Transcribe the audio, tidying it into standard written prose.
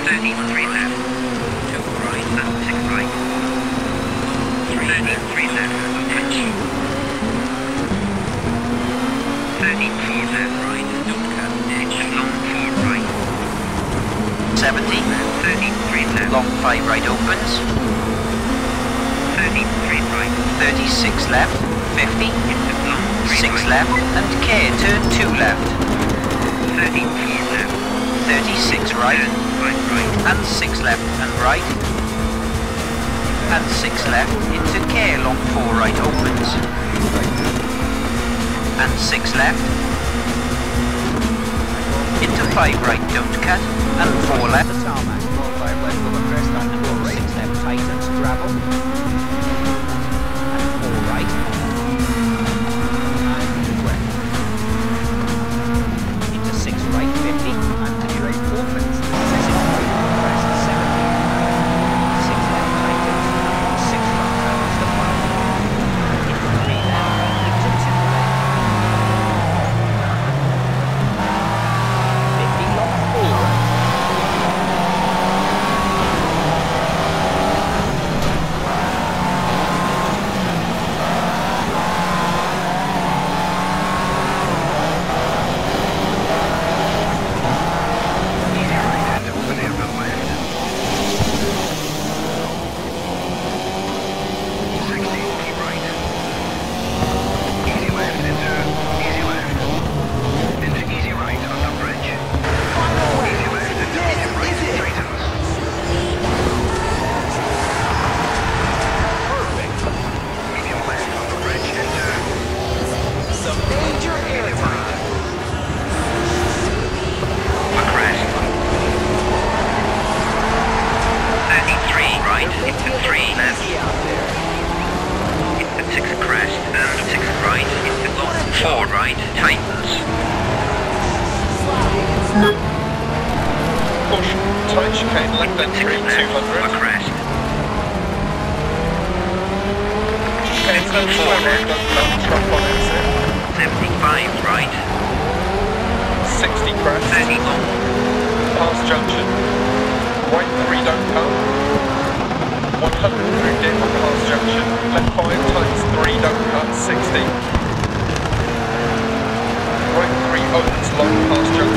30, 3 left. 2 right and 6 right. 3 left, 3 left, approach. 30, 4 left, right, don't cut, edge, long 4 right. 70, 30, 3 left. long 5 right opens. 30, 3 right. 36 left, 50, Into long 3 6 right. left, and care, turn 2 left. 30, 4 left. 36 right, Turn 5 right. and 6 left and right. And 6 left, into care, long 4 right opens. And 6 left. Into 5 right, don't cut, and 4 left. The tarmac, 5 left, over crest and 6 left, tightens, gravel. And 4 right. And west. Into 6 right, 50, and to the right, opens. 6 crest, 70. 6 left, tightens, 6 right, turns the 5. Into 3 left, into 2 right. 50 long, 4 right. Tight chicane, left entry, 200. Crest. Chicane turn 4 right, truck on exit. 75 right. 60 crest. 30 long. Pass junction. Right 3 don't come. 100 through dip on pass junction. Left 5 times 3 don't cut, 60. Right 3 opens long pass junction.